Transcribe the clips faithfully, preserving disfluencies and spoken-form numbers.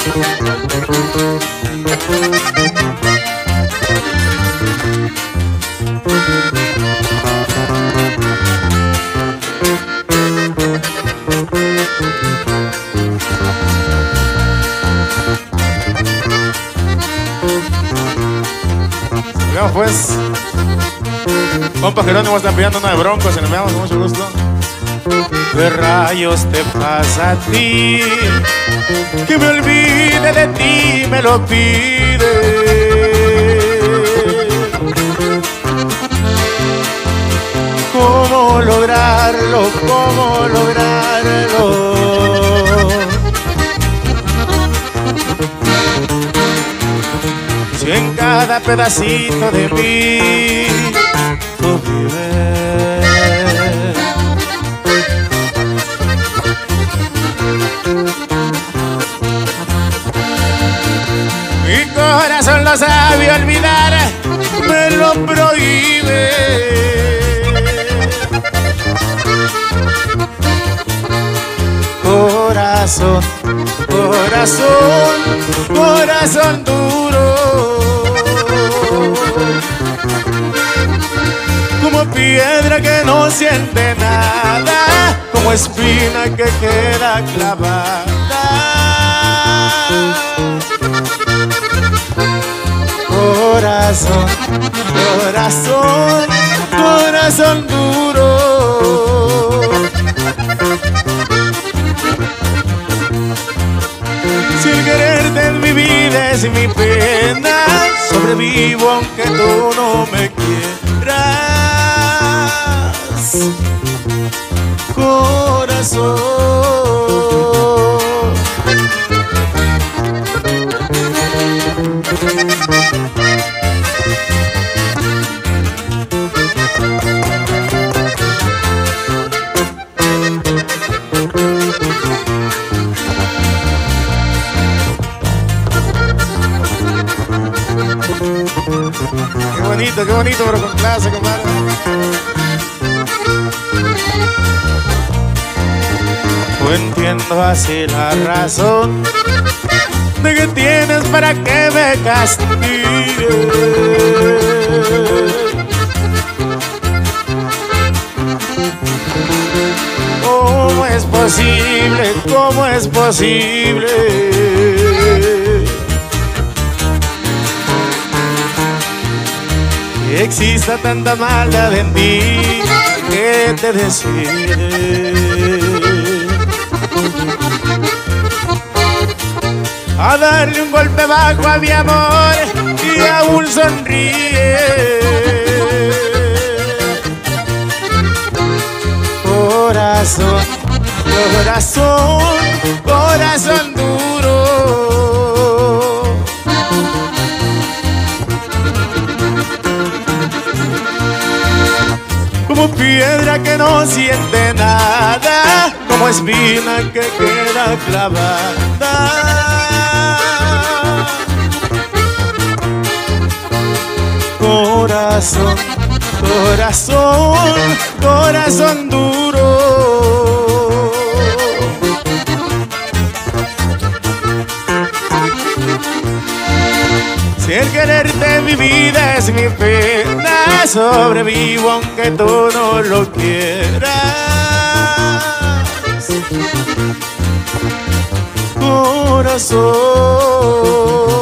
Veamos pues. Compa Jerónimo está pidiendo una de Broncos. Y nos veamos con mucho gusto. ¿Qué rayos te pasa a ti? Que me olvide de ti, me lo pide. ¿Cómo lograrlo? ¿Cómo lograrlo? Si en cada pedacito de mí tú vives. Mi corazón lo sabe olvidar, me lo prohíbe. Corazón, corazón, corazón duro, como piedra que no siente nada, como espina que queda clavada. Corazón, corazón, corazón duro, si el quererte en mi vida es mi pena, sobrevivo aunque tú no me quieras. Corazón. Qué bonito, qué bonito, pero con clase, compadre. No entiendo así la razón de que tienes para que me castigues. ¿Cómo es posible? ¿Cómo es posible? Que exista tanta maldad en ti, que te decide a darle un golpe bajo a mi amor y aún sonríe. Corazón, corazón, corazón duro, como piedra que no siente nada, como espina que queda clavada. Corazón, corazón, corazón duro, si el quererte en mi vida es mi pena, sobrevivo aunque tú no lo quieras. Corazón.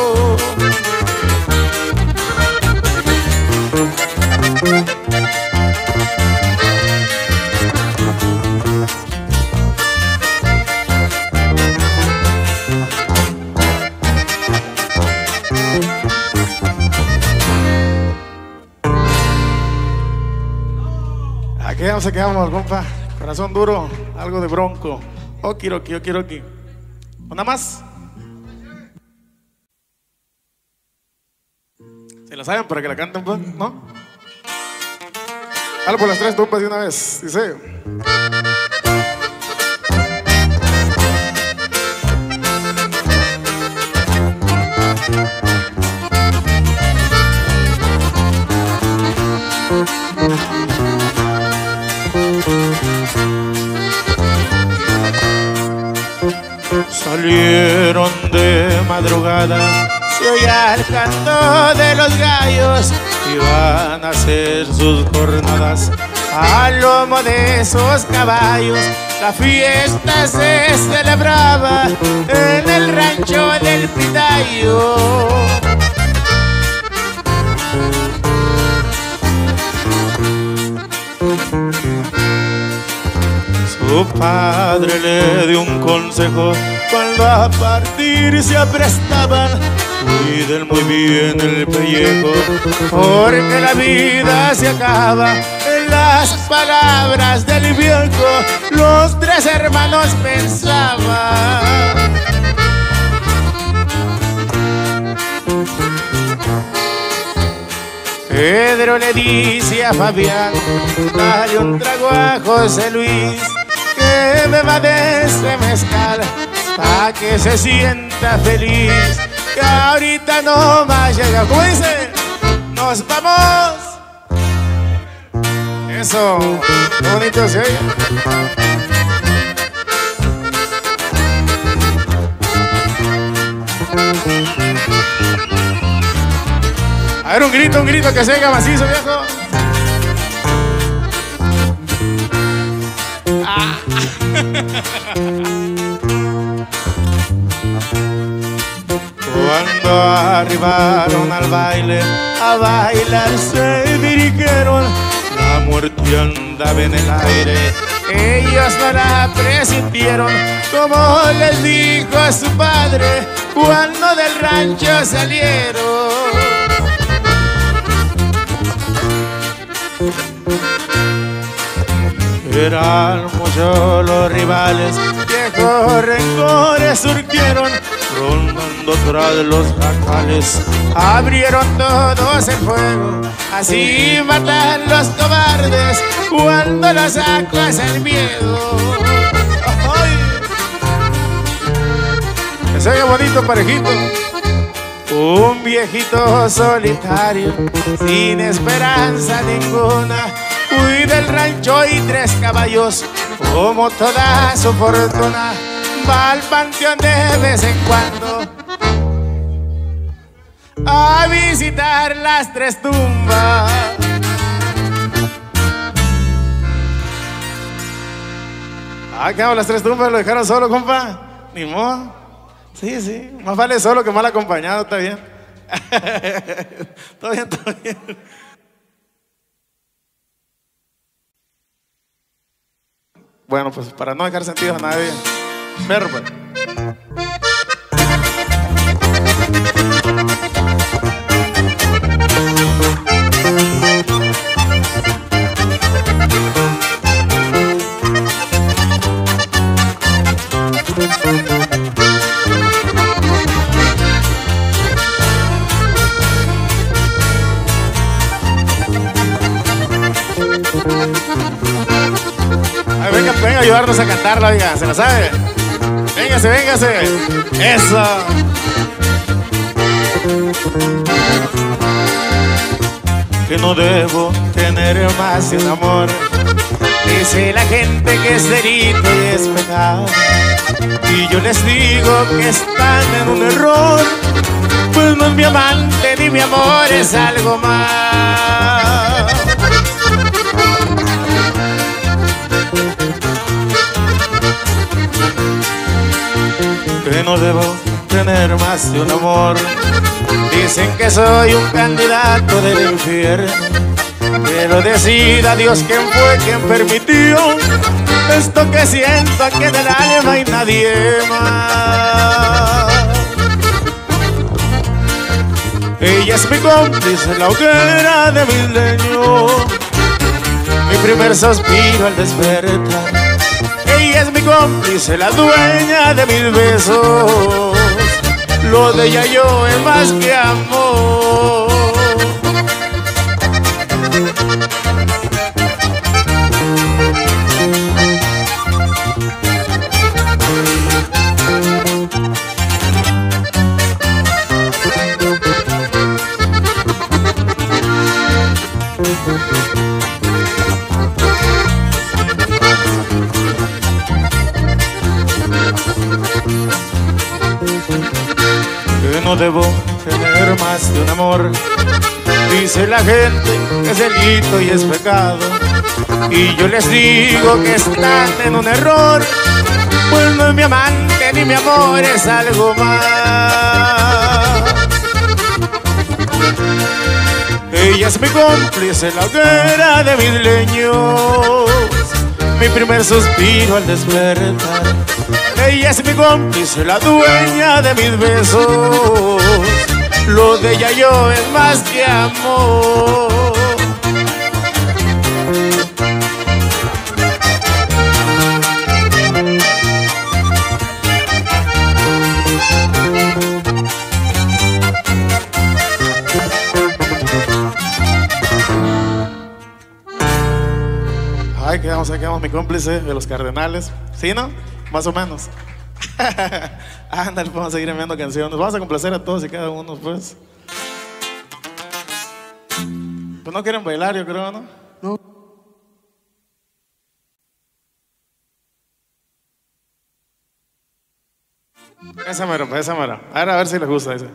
Aquí ya se quedamos, compa. Corazón duro, algo de Bronco. Okiroki, okiroki. ¿Una más? ¿Se la saben para que la canten, pues? ¿No? Algo por las tres tumbas de una vez. Dice. Salieron de madrugada, se oía el canto de los gallos, iban a hacer sus jornadas al lomo de esos caballos. La fiesta se celebraba en el rancho del Pitayo. Su padre le dio un consejo cuando a partir se aprestaban: cuiden muy bien el pellejo, porque la vida se acaba. En las palabras del viejo, los tres hermanos pensaban. Pedro le dice a Fabián: dale un trago a José Luis, que beba de ese mezcal, pa' que se sienta feliz, que ahorita no más llega. ¿Cómo dice? ¡Nos vamos! Eso, qué bonito se oye. A ver, un grito, un grito que se oiga macizo, viejo. Ah. Cuando arribaron al baile, a bailar se dirigieron. La muerte andaba en el aire, ellos no la presintieron, como les dijo su padre cuando del rancho salieron. Eran muchos los rivales, viejos rencores surgieron, rondando tras los jacales, abrieron todos el fuego. Así matan los cobardes cuando los sacas el miedo. ¡Ay! Que se oiga bonito, parejito. Un viejito solitario, sin esperanza ninguna, cuida el rancho y tres caballos, como toda su fortuna. Va al panteón de vez en cuando a visitar las tres tumbas. Ah, ¿qué hago? Las tres tumbas lo dejaron solo, compa. Ni modo. Sí, sí, más vale solo que mal acompañado, está bien. Todo bien, todo bien. Bueno, pues para no dejar sentido a nadie. Perro, pues. Ay, venga, venga a ayudarnos a cantarla, oiga, ¿se la sabe? Véngase, véngase. Eso. Que no debo tener más de un amor. Dice la gente que es delito y es pecado, y yo les digo que están en un error, pues no es mi amante ni mi amor, es algo más. Que no debo tener más de un amor. Dicen que soy un candidato del infierno, pero decida Dios quién fue quien permitió esto que siento aquí en el alma y nadie más. Ella es mi cómplice, la hoguera de mis leños, mi primer suspiro al despertar. Ella es mi cómplice, la dueña de mis besos, lo de ella yo es más que amor. más de un amor. Dice la gente que es delito y es pecado, y yo les digo que están en un error, pues no es mi amante ni mi amor, es algo más. Ella es mi cómplice en la hoguera de mis leños, mi primer suspiro al despertar. Ella es mi cómplice, la dueña de mis besos, lo de ella yo es más que amor. Ay, quedamos, ahí quedamos mi cómplice de los Cardenales. ¿Sí, no? Más o menos. Ándale, vamos a seguir enviando canciones. Vamos a complacer a todos y cada uno, pues. Pues no quieren bailar, yo creo, ¿no? No. Esa mera, esa mera. Ahora a ver si les gusta ese.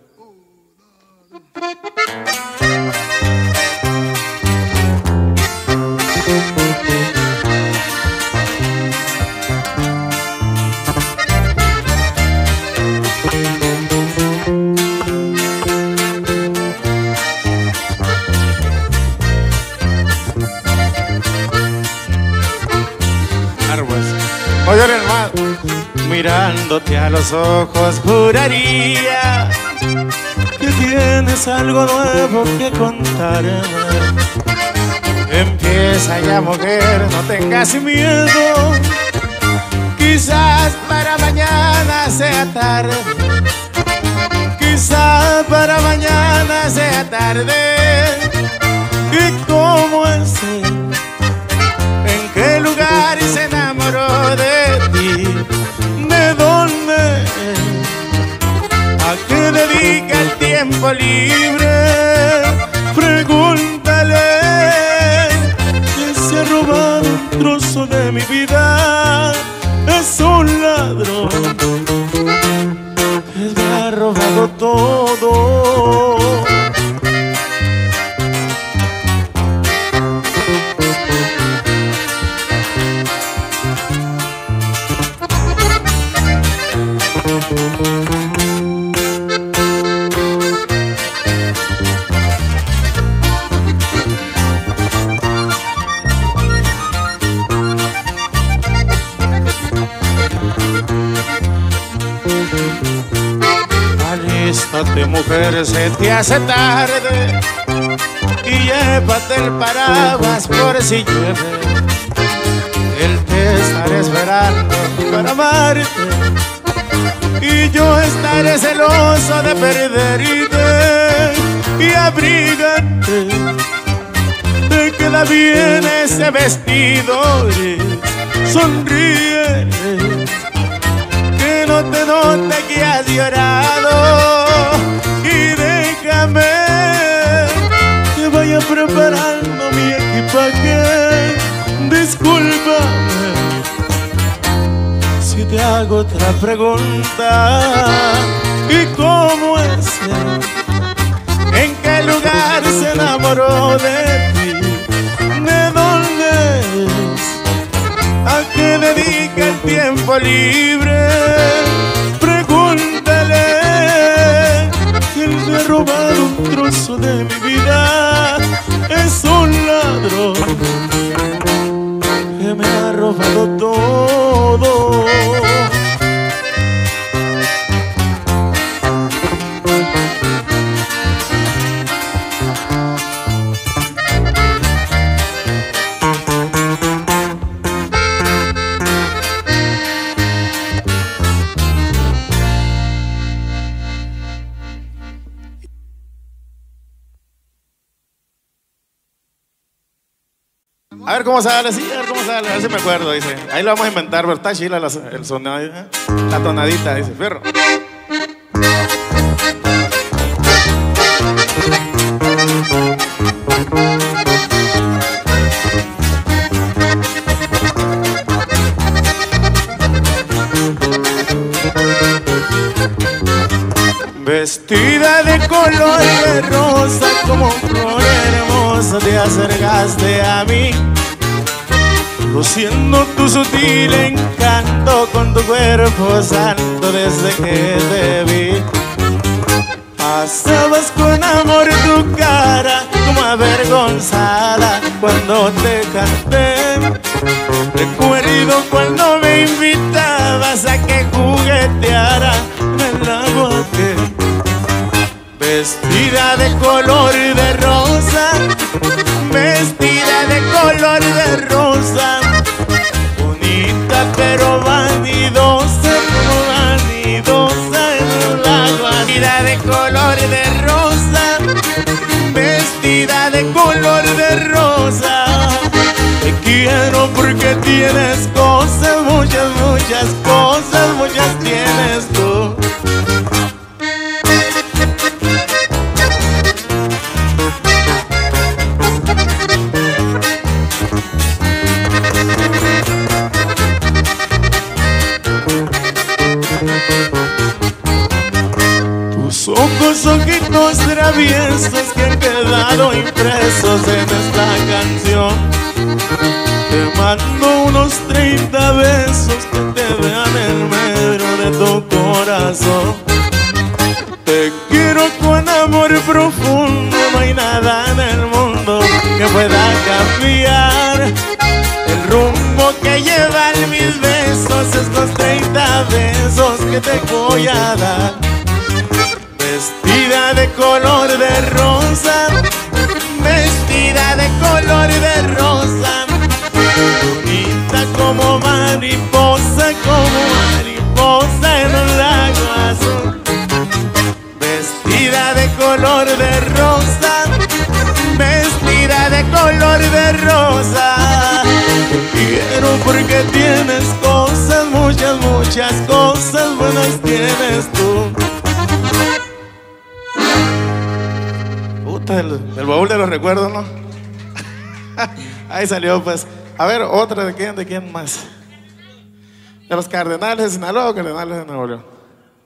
No lloren más. Mirándote a los ojos juraría que tienes algo nuevo que contarme. Empieza ya, mujer, no tengas miedo. Quizás para mañana sea tarde, quizás para mañana sea tarde. ¿Y cómo es él? ¿En qué lugar se enamoró de ti? ¿De dónde? ¿A qué dedica el tiempo libre? Pregúntale que se ha robado un trozo de mi vida. Es un ladrón que me ha robado todo. Alístate, mujer, se te hace tarde, y llévate el paraguas por si llueve. Él te estará esperando para amarte, y yo estaré celoso de perderte. Y abrígate, te queda bien ese vestido, sonríe, que no te note que has llorado. Y déjame que vaya preparando mi equipaje. Discúlpame si te hago otra pregunta. ¿Y cómo es él? ¿En qué lugar se enamoró de ti? ¿De dónde es? ¿A qué dedica el tiempo libre? Pregúntale que él me ha robado un trozo de mi vida. Es un ladrón que me ha robado todo. A ver cómo sale, sí, a ver cómo sale, a ver si me acuerdo, dice. Ahí lo vamos a inventar, pero está chila la, el sonido, ¿eh? La tonadita, dice, fierro. Vestida de color de rosa, como flor hermosa te acercaste a mí, luciendo tu sutil encanto con tu cuerpo santo desde que te vi. Pasabas con amor tu cara como avergonzada cuando te canté. Recuerdo cuando me invitabas a que jugueteara en el agua que, vestida de color de rosa, vestida de color de rosa, bonita pero vanidosa, como vanidosa en un lago. Vestida de color de rosa, vestida de color de rosa. Te quiero porque tienes cosas, muchas, muchas cosas, muchas tienes tú. Tus ojos, ojitos traviesos que han quedado impresos en esta canción. Te mando unos treinta besos que te vean el metro de tu corazón. Te quiero con amor profundo, no hay nada en el mundo que pueda cambiar el rumbo que llevan mis besos, estos treinta besos que te voy a dar. Vestida de color de rosa, vestida de color de rosa, bonita como mariposa, como mariposa en un lago azul. Vestida de color de rosa, vestida de color de rosa. Te quiero porque tienes cosas, muchas, muchas cosas buenas tienes tú. Puta, del, del baúl de los recuerdos, ¿no? Ahí salió, pues. A ver, otra de quién, de quién más. De los Cardenales de Sinaloa o Cardenales de Nuevo León.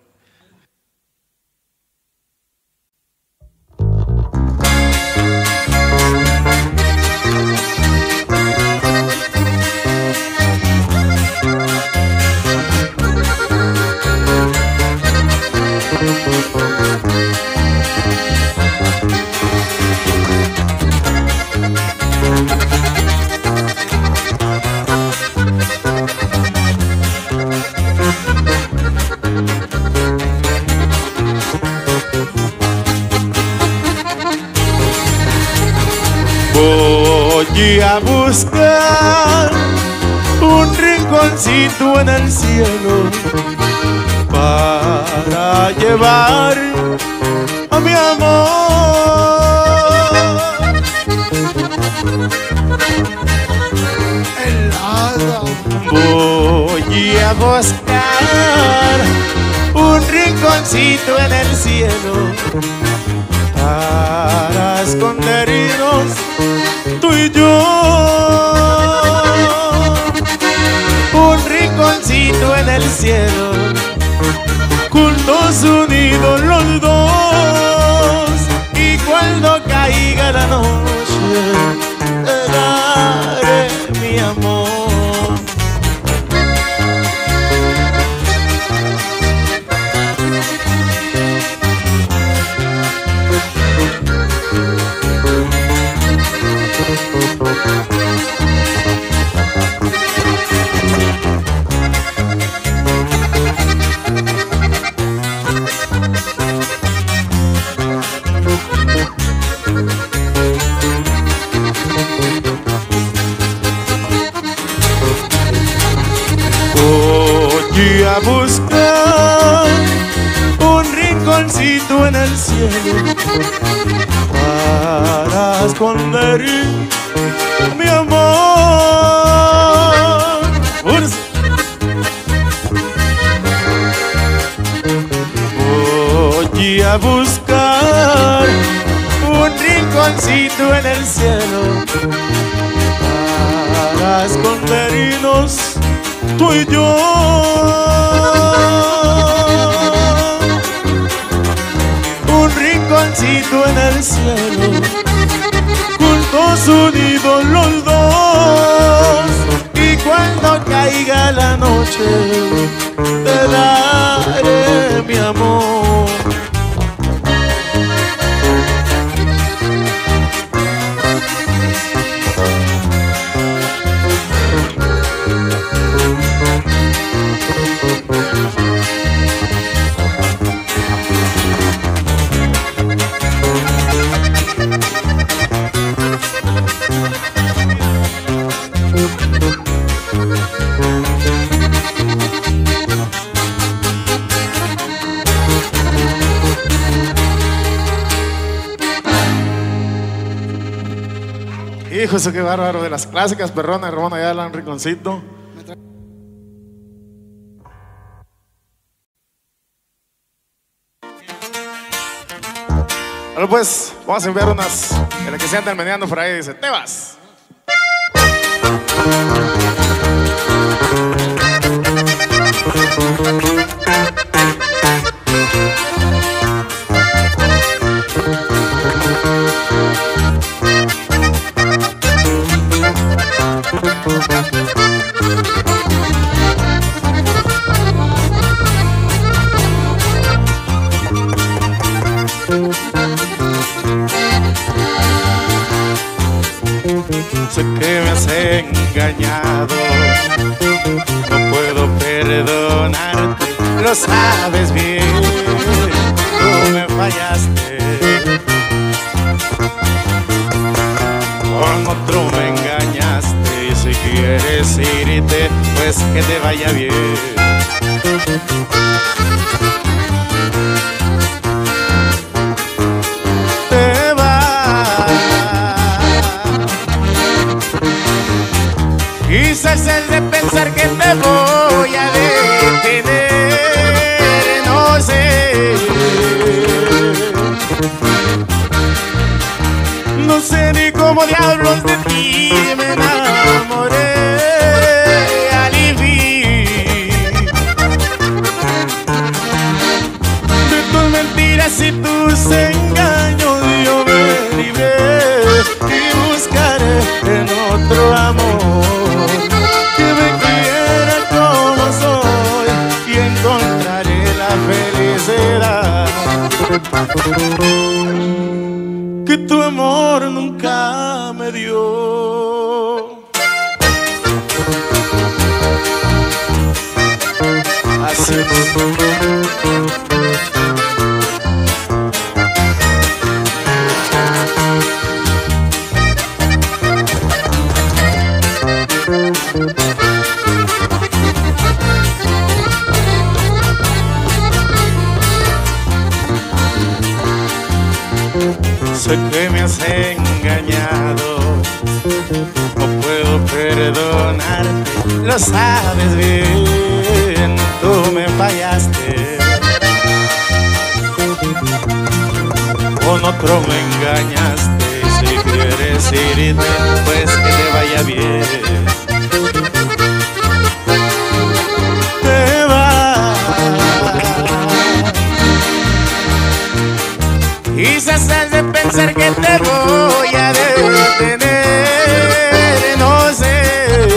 Voy a buscar un rinconcito en el cielo para llevar a mi amor. Helada. Voy a buscar un rinconcito en el cielo para escondernos tú y yo. Un rinconcito en el cielo, juntos unidos los dos. Y cuando caiga la noche, te daré mi amor. Voy a buscar un rinconcito en el cielo para esconder mi amor. Voy a buscar un rinconcito en el cielo para escondernos tú y yo. el cielo, juntos unidos los dos. Y cuando caiga la noche, te daré mi amor. Híjole, qué bárbaro, de las clásicas perronas, hermano, allá en Rinconcito. Bueno, pues, vamos a enviar unas de las que se andan meneando por ahí. Dice, te vas. Sé que me has engañado, no puedo perdonarte, lo sabes bien, tú me fallaste. Con otro me engañaste y si quieres irte, pues que te vaya bien. Quizás es de pensar que te voy a detener, no sé. No sé ni cómo diablos de ti me enamoré al fin. De tus mentiras y tus engaños yo me libré y buscaré en otro amor que tu amor nunca me dio. Así es. Sé que me has engañado, no puedo perdonarte, lo sabes bien, tú me fallaste. Con otro me engañaste, si quieres irte, pues que te vaya bien. Te vas. Quizás has de pensar que te voy a detener, no sé.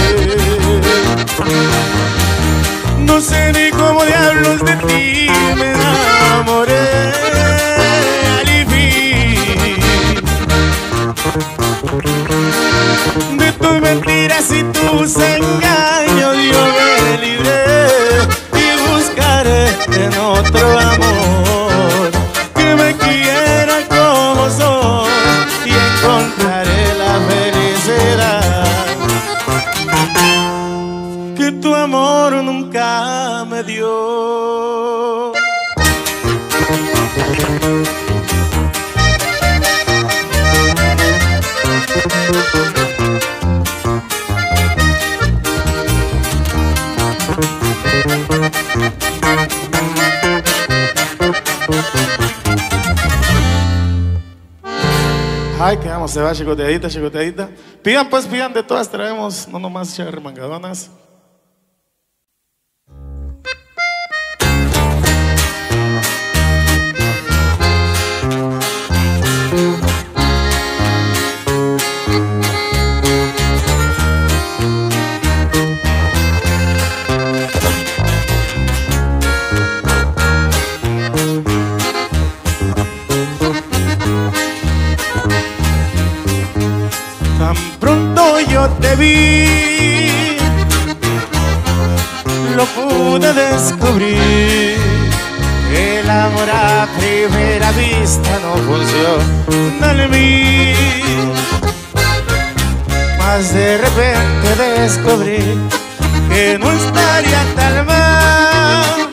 No sé ni cómo diablos de ti me enamoré al fin. De tus mentiras y tus engaños yo me libré y buscaré en otro amor que me quiera como soy y encontraré la felicidad que tu amor nunca me dio. Ay, que vamos, se va chicoteadita, chicoteadita. Pidan pues, pidan, de todas traemos, no nomás charremangadonas. te descubrí. El amor a primera vista no funciona en mí. Mas de repente descubrí que no estaría tan mal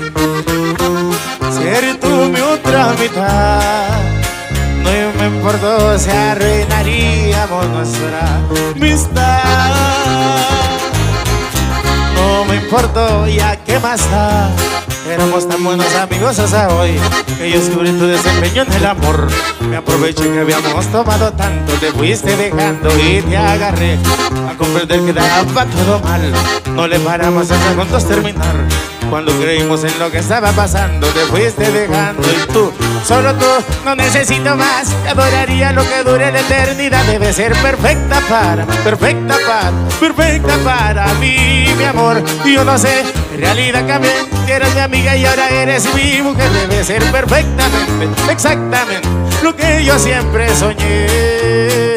ser tú mi otra mitad. No me importó si arruinaríamos nuestra amistad. No me importó, ya que más da. Éramos tan buenos amigos hasta hoy que yo descubrí tu desempeño en el amor. Me aproveché que habíamos tomado tanto, te fuiste dejando y te agarré a comprender que daba todo mal. No le paramos hasta juntos terminar. Cuando creímos en lo que estaba pasando, te fuiste dejando y tú, solo tú, no necesito más. Te adoraría lo que dure la eternidad. Debe ser perfecta para, perfecta para, perfecta para mí, mi amor. Y yo no sé, en realidad cambié. Eras mi amiga y ahora eres mi mujer. Debe ser perfectamente, exactamente lo que yo siempre soñé.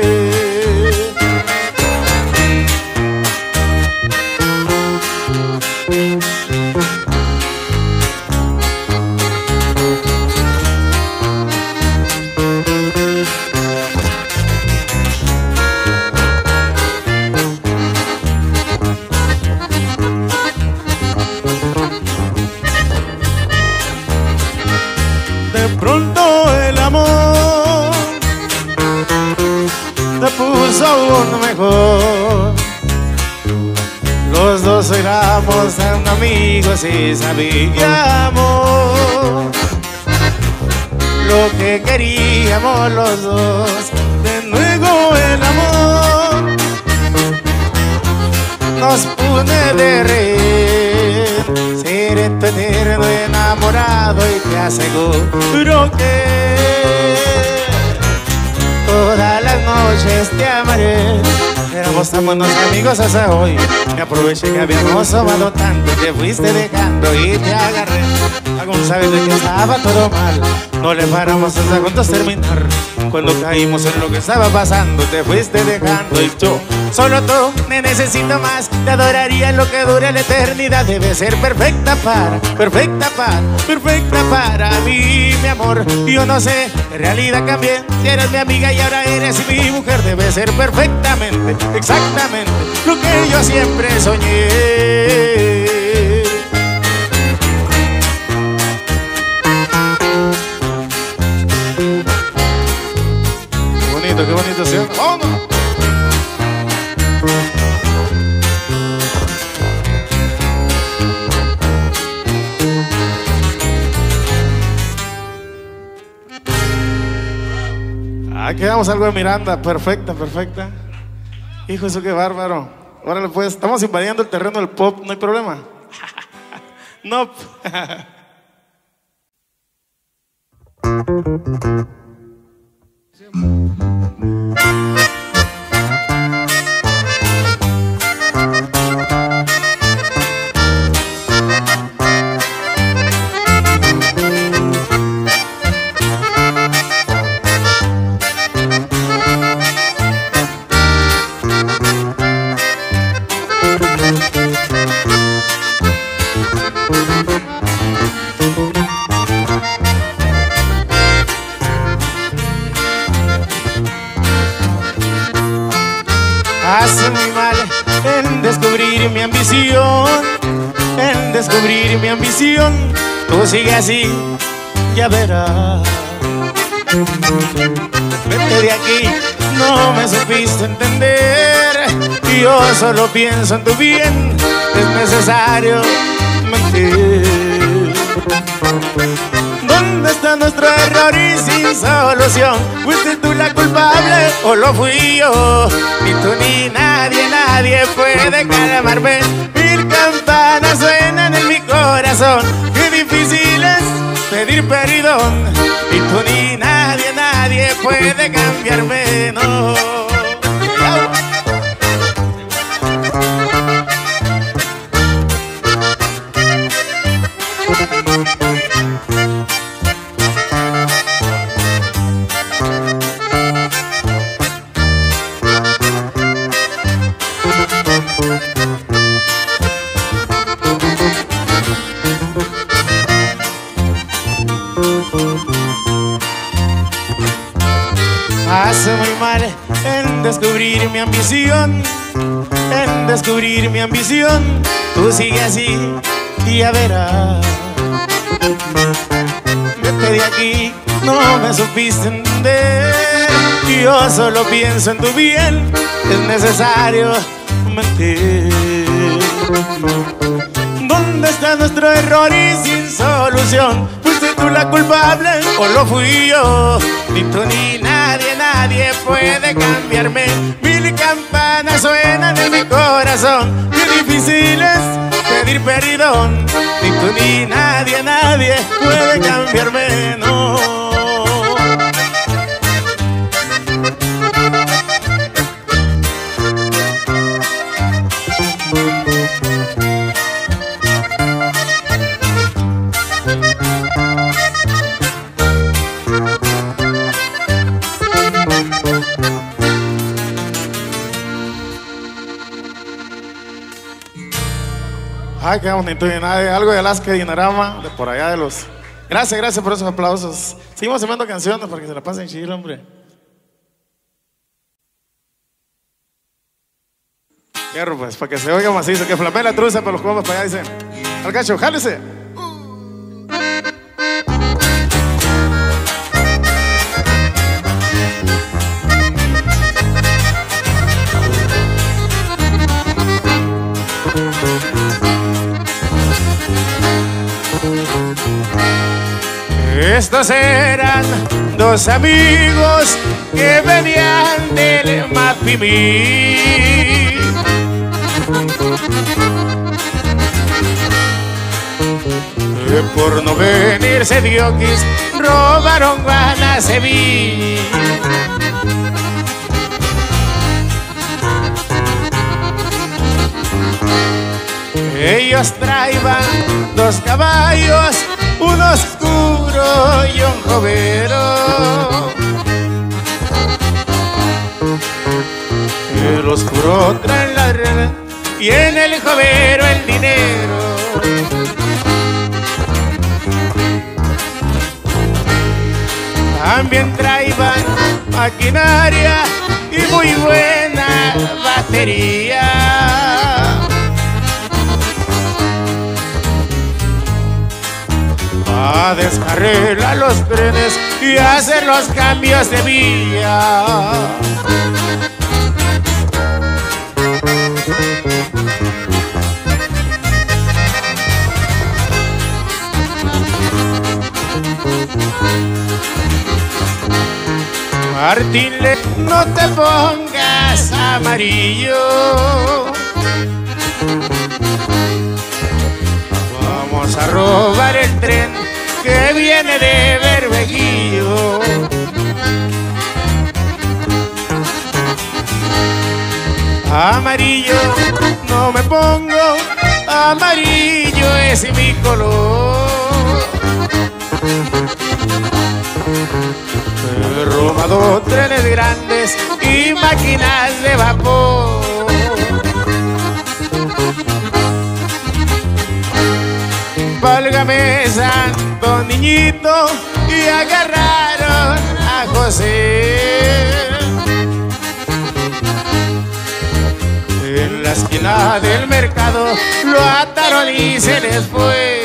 De pronto el amor te puso aún mejor. Los dos éramos tan amigos y sabíamos lo que queríamos los dos. De nuevo el amor nos pone de reír. Seré tu eterno enamorado y te aseguro que todas las noches te amaré. Éramos tan buenos amigos hasta hoy. Me aproveché que habíamos amado tanto, te fuiste dejando y te agarré. Aún sabes de que estaba todo mal. No le paramos hasta juntos terminar. Cuando caímos en lo que estaba pasando, te fuiste dejando y yo, solo tú, me necesito más. Te adoraría lo que dure la eternidad. Debe ser perfecta para, perfecta para, perfecta para mí, mi amor. Yo no sé, en realidad cambié. Si eres mi amiga y ahora eres mi mujer. Debe ser perfectamente, exactamente lo que yo siempre soñé. Qué bonito, ¿sí? ¡Oh, no! Ah, quedamos algo de Miranda. Perfecta, perfecta. Hijo, eso qué bárbaro. Órale, pues, estamos invadiendo el terreno del pop, no hay problema. No. Hace muy mal en descubrir mi ambición, en descubrir mi ambición. Tú sigue así, ya verás. Vete de aquí, no me supiste entender. Yo solo pienso en tu bien, es necesario mentir. ¿Dónde está nuestro error y sin solución? ¿Fuiste tú la culpable o lo fui yo? Ni tú ni nadie, nadie puede calmarme. Mil campanas suenan en mi corazón. Qué difícil es pedir perdón. Ni tú ni nadie, nadie puede cambiarme, no. descubrir mi ambición, en descubrir mi ambición. Tú sigue así y ya verás. Vete de aquí, no me supiste entender. Yo solo pienso en tu bien, es necesario mentir. ¿Dónde está nuestro error y sin solución? ¿Fuiste tú la culpable o lo fui yo? Ni tú ni nadie, nadie puede cambiarme. Mil campanas suenan en mi corazón. Qué difícil es pedir perdón. Ni tú ni nadie, nadie puede cambiarme, no. Ay, qué bonito, y nadie, algo de Alaska Dinarama, de por allá de los... Gracias, gracias por esos aplausos. Seguimos haciendo canciones para que se la pasen chido, hombre. Fierro, pues, para que se oiga macizo, que flamee la truza para los compas para allá, dicen. Al cacho, jálese. Estos eran dos amigos que venían del Mapimí. Que por no venirse diokis robaron Guanaceví. Ellos traían dos caballos, uno oscuro y un jovero. El oscuro trae la rena y en el jovero el dinero. También traían maquinaria y muy buena batería. A descarrilar los trenes y hacer los cambios de vía. Martín, no te pongas amarillo. Vamos a robar el tren que viene de Berbeguillo. Amarillo no me pongo, amarillo es mi color. He robado trenes grandes y máquinas de vapor. Válgame santo niñito, y agarraron a José. En la esquina del mercado lo ataron y se les fue.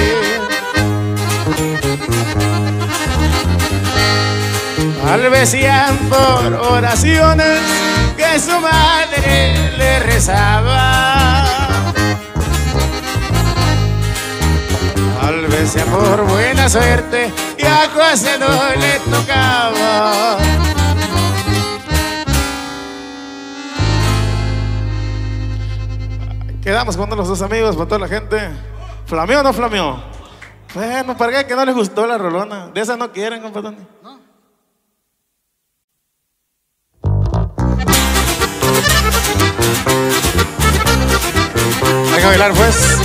Balbucean por oraciones que su madre le rezaba. Tal vez sea por buena suerte y a José no le tocaba. Quedamos con los dos amigos, para toda la gente. ¿Flameó o no flameó? Bueno, para que no les gustó la rolona. De esas no quieren, compadre. No. Hay que bailar, pues.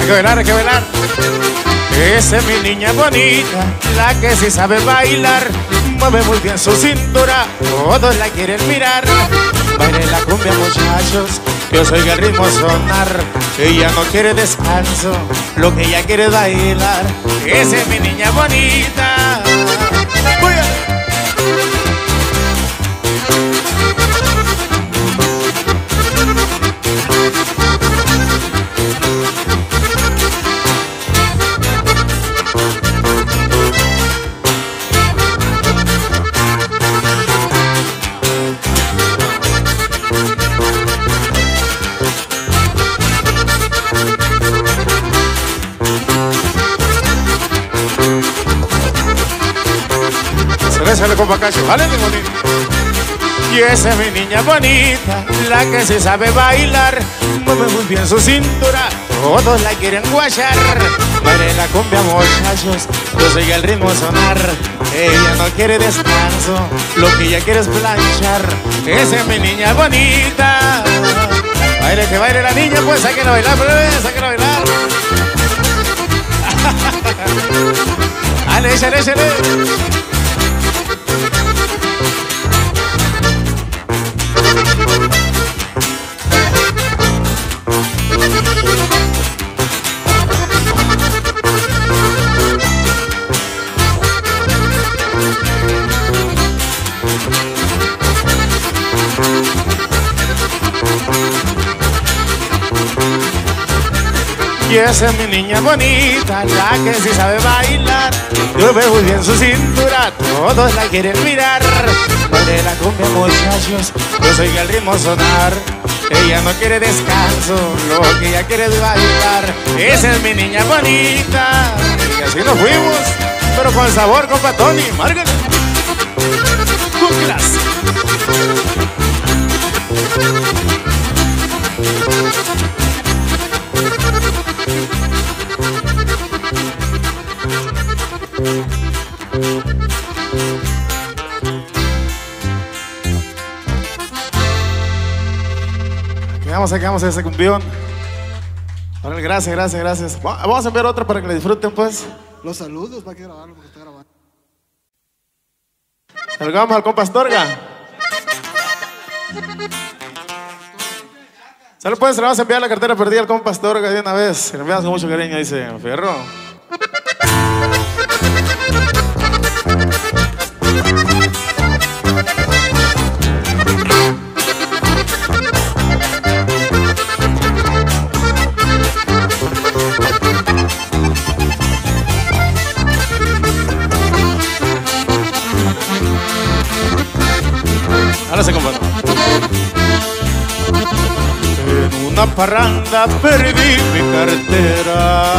que bailar, hay que bailar. Esa es mi niña bonita, la que sí sabe bailar. Mueve muy bien su cintura, todos la quieren mirar. Baile la cumbia, muchachos, yo soy el ritmo sonar. Ella no quiere descanso, lo que ella quiere es bailar. Esa es mi niña bonita. Voy a... Sale con Bacacho, vale, mi bonito. Y esa es mi niña bonita, la que se sabe bailar. Mueve muy bien su cintura, todos la quieren guachar. Baile la cumbia, muchachos, yo soy el ritmo sonar. Ella no quiere descanso, lo que ella quiere es planchar. Esa es mi niña bonita. Baile, que baile la niña, pues sáquenla a bailar, pues, sáquenla a bailar. Dale, échale, échale. Y esa es mi niña bonita, la que sí sabe bailar. Yo veo muy bien su cintura, todos la quieren mirar. Baile la cumbia, muchachos, yo soy el ritmo sonar. Ella no quiere descanso, lo que ella quiere es bailar. Esa es mi niña bonita. Y así nos fuimos, pero con sabor, compa Tony, márgale. Con clase. Quedamos, quedamos ese cumbión. Vale, gracias, gracias, gracias. Vamos a enviar otra para que le disfruten, pues. Los saludos, va a grabarlo porque está grabando. Salgamos al compa Astorga. Sale, pues, le vamos a enviar la cartera perdida al compa Astorga de una vez. Le enviamos con mucho cariño, dice Fierro. Ahora se comparte. En una parranda perdí mi cartera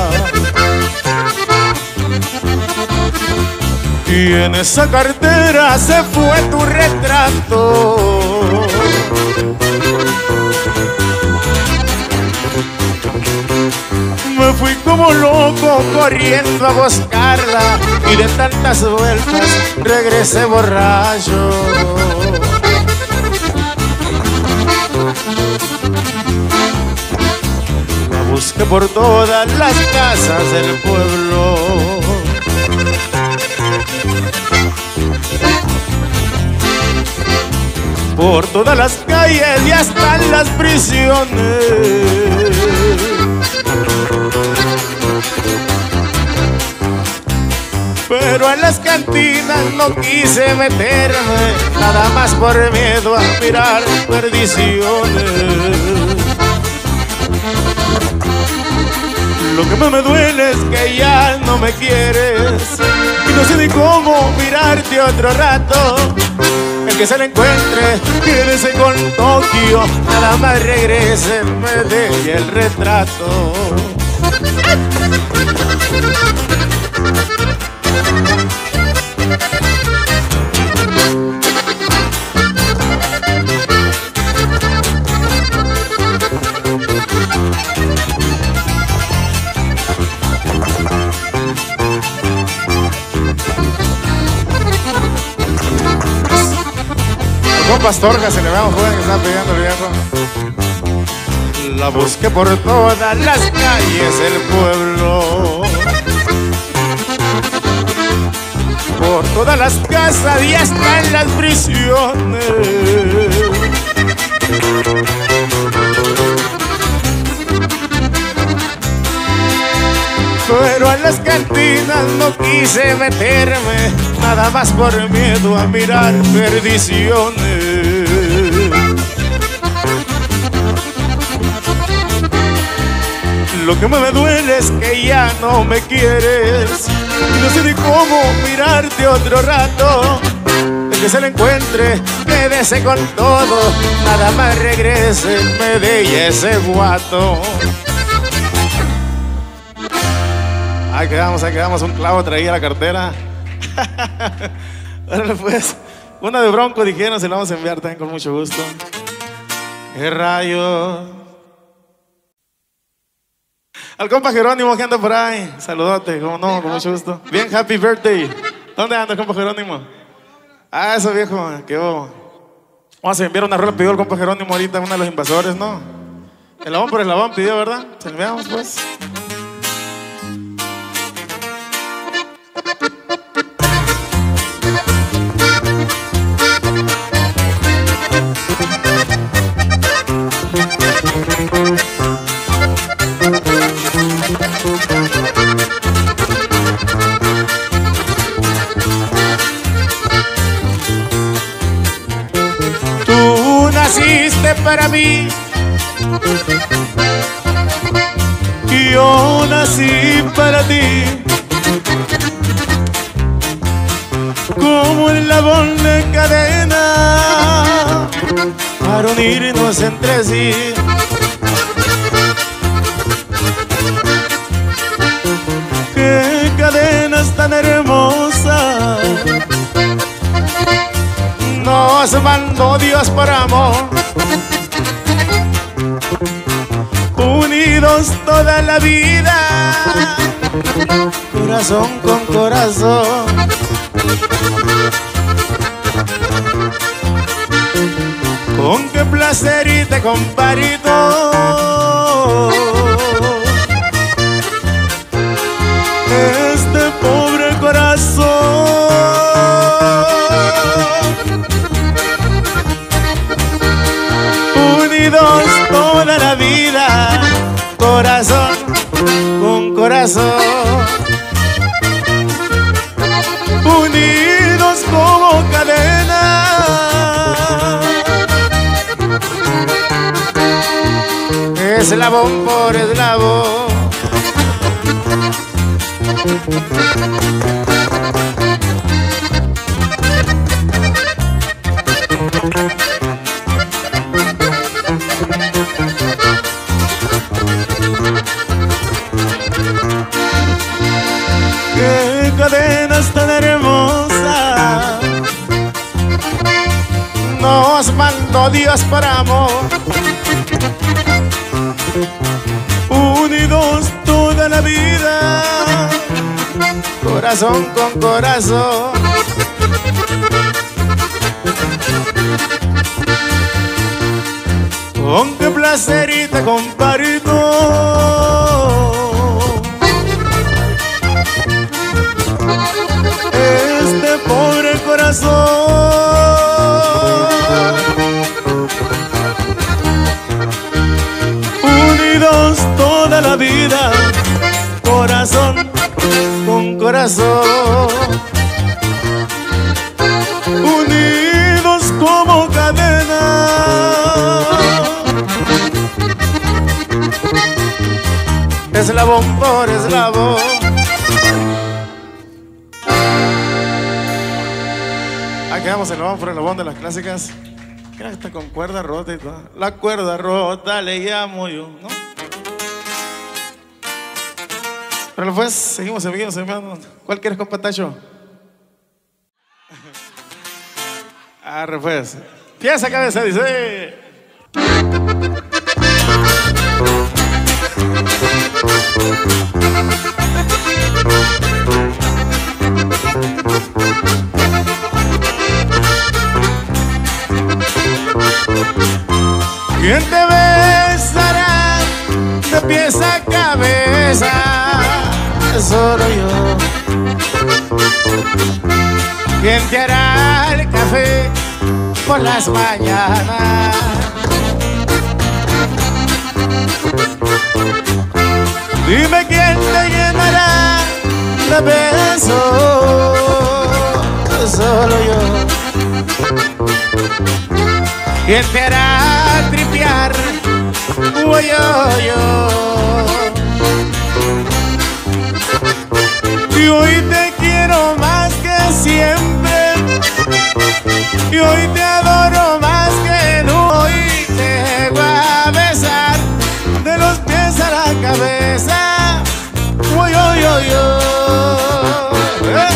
y en esa cartera se fue tu retrato. Me fui como loco corriendo a buscarla y de tantas vueltas regresé borracho. La busqué por todas las casas del pueblo, por todas las calles y hasta en las prisiones. Pero en las cantinas no quise meterme, nada más por miedo a mirar perdiciones. Lo que más me duele es que ya no me quieres y no sé ni cómo mirarte otro rato. El que se le encuentre, quédese con Tokio, nada más regrese, me deje el retrato. Compa Astorga, se le vamos, joven, que está pidiendo el viejo. La busqué por todas las calles del pueblo, por todas las casas y hasta en las prisiones. Pero a las cantinas no quise meterme, nada más por miedo a mirar perdiciones. Lo que más me duele es que ya no me quieres y no sé ni cómo mirarte otro rato. El que se le encuentre, quédese con todo, nada más regrese, me deje ese guato. Ahí quedamos, ahí quedamos, un clavo traía la cartera. Órale pues, una de Bronco dijeron, se la vamos a enviar también con mucho gusto. ¡Qué rayos! Al compa Jerónimo que anda por ahí, saludote, como no, con mucho gusto. Bien, happy birthday. ¿Dónde anda el compa Jerónimo? Ah, eso viejo, que oh. Vamos a enviar una rola, pidió el compa Jerónimo ahorita, uno de los invasores, ¿no? Eslabón por eslabón pidió, ¿verdad? Se enviamos pues. Tú naciste para mí y yo nací para ti, como el eslabón de cadena para unirnos entre sí. Qué cadenas tan hermosas nos mandó Dios por amor, unidos toda la vida, corazón con corazón. Con qué placer y te comparito este pobre corazón. Unidos toda la vida, corazón con corazón. Unidos como cadena, eslabón por eslabón. Qué cadenas tan hermosas nos mandó Dios por amor, unidos toda la vida, corazón con corazón. Con qué placer y te comparito este pobre corazón. Unidos toda la vida, corazón con corazón. Unidos como cadena, eslabón por eslabón. Aquí quedamos en el vamos por el abón de las clásicas. Mira, está con cuerda rota y todo. La cuerda rota le llamo yo, ¿no? Pero pues, seguimos, seguimos, seguimos. ¿Cuál quieres, compa Tacho? Arre pues. Pieza cabeza, dice. ¿Quién te besará pies a cabeza, solo yo. ¿Quién te hará el café por las mañanas? Dime quién te llenará de besos, solo yo. ¿Quién te hará tripear? Uy, yo, yo. Y hoy te quiero más que siempre, y hoy te adoro más que nunca. Hoy te voy a besar de los pies a la cabeza. Uy, yo, yo, yo. ¿Eh?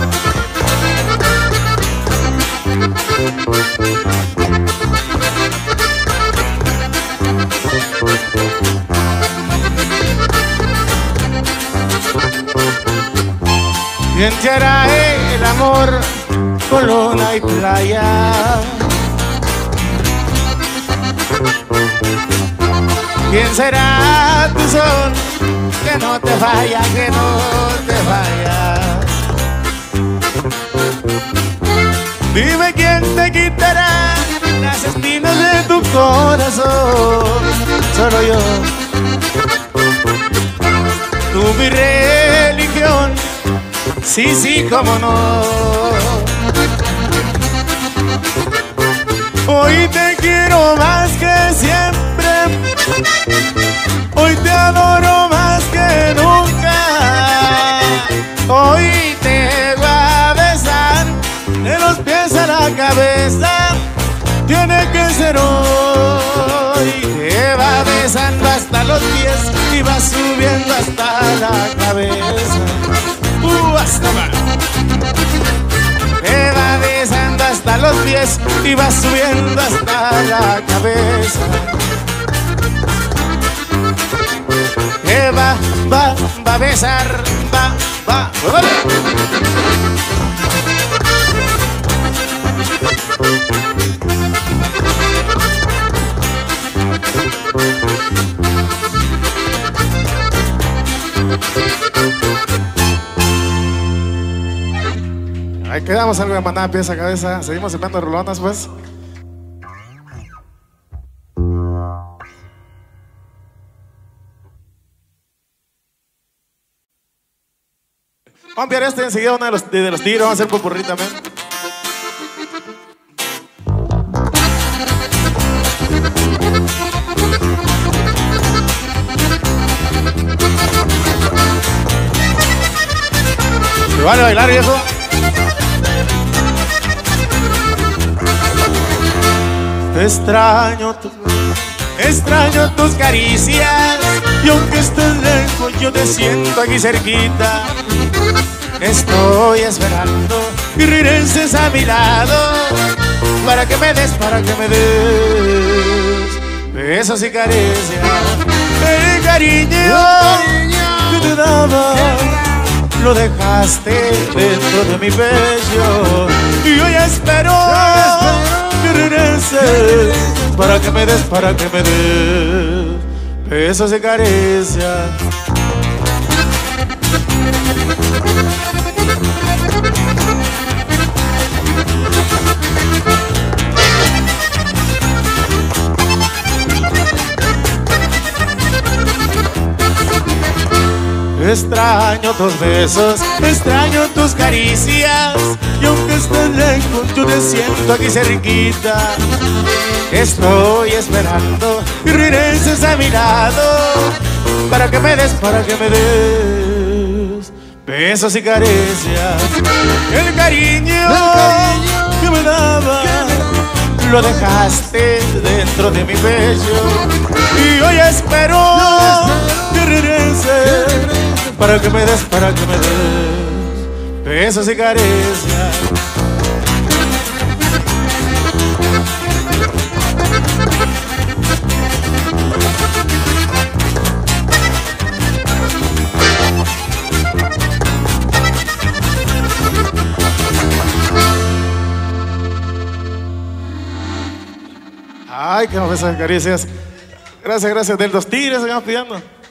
¿Quién te hará el amor con luna y playa? ¿Quién será tu sol que no te falla, que no te falla? Dime quién te quitará las espinas de tu corazón, solo yo. Tú mi religión, sí, sí, cómo no. Hoy te quiero más que siempre, hoy te adoro más que nunca. Hoy te voy a besar de los pies a la cabeza. Tiene que ser hoy. Te va besando hasta los pies y va subiendo hasta la cabeza. Uh, hasta abajo. Te va besando hasta los pies y va subiendo hasta la cabeza. Te va, va, va a besar, va, va, ¡vale! Ahí quedamos, algo de Maná, pieza a cabeza. Seguimos enviando rolonas, pues. Vamos a enviar este enseguida, uno de los, de, de los tigres. Vamos a hacer popurrí también. ¿Te vale bailar, viejo? Extraño, tu, extraño tus caricias, y aunque estés lejos yo te siento aquí cerquita. Estoy esperando que regreses a mi lado, para que me des, para que me des besos y caricias. El cariño que te daba lo dejaste dentro de mi pecho, y hoy espero que regreses para que me des, para que me des besos y caricias. Extraño tus besos, extraño tus caricias, y aunque estés lejos yo te siento aquí cerquita. Estoy esperando que regreses a mi lado, para que me des, para que me des besos y caricias. El cariño, El cariño que me daba lo dejaste dentro de mi pecho, y hoy espero que regreses para que me des, para que me des besos y caricias. Ay, qué besos y caricias. Gracias, gracias. De los tigres, sigamos pidiendo.